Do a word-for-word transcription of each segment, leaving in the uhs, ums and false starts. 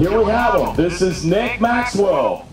Here we have him. This is Nick Maxwell.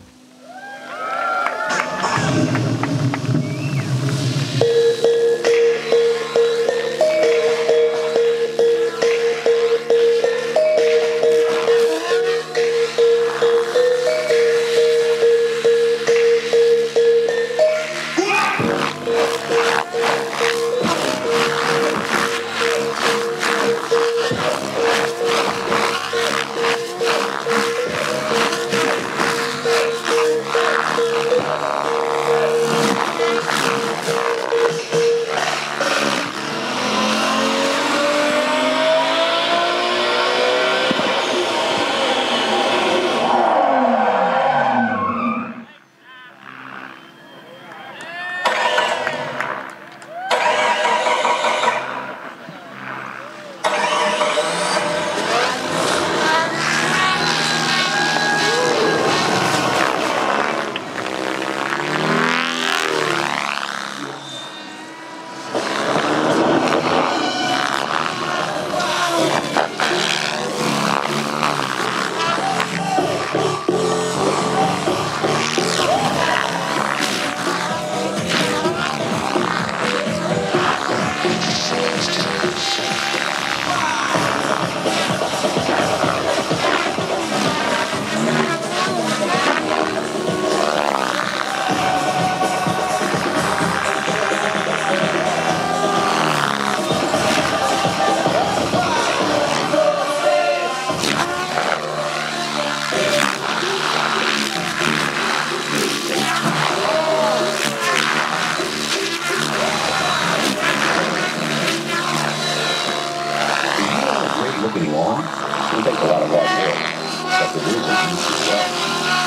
Looking long, it takes a lot of hard work. But the rules are used as well.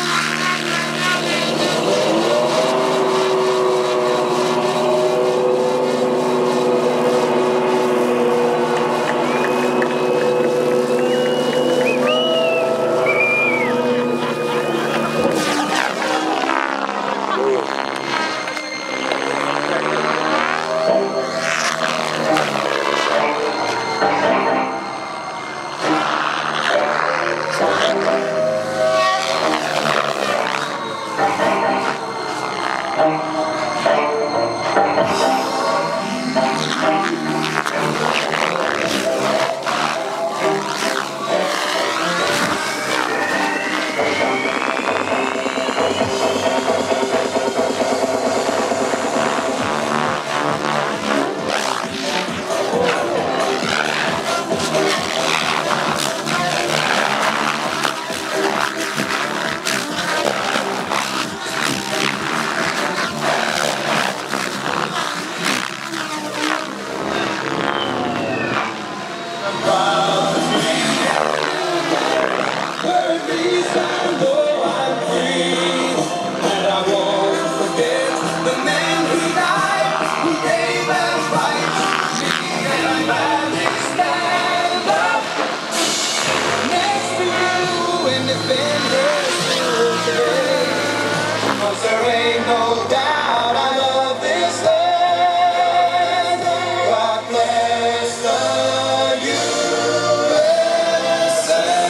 There ain't no doubt I love this land. God bless the U S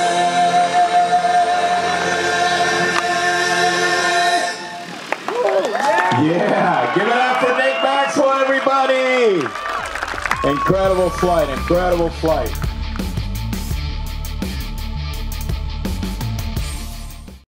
A. Yeah, give it up for Nick Maxwell, everybody. Incredible flight, incredible flight.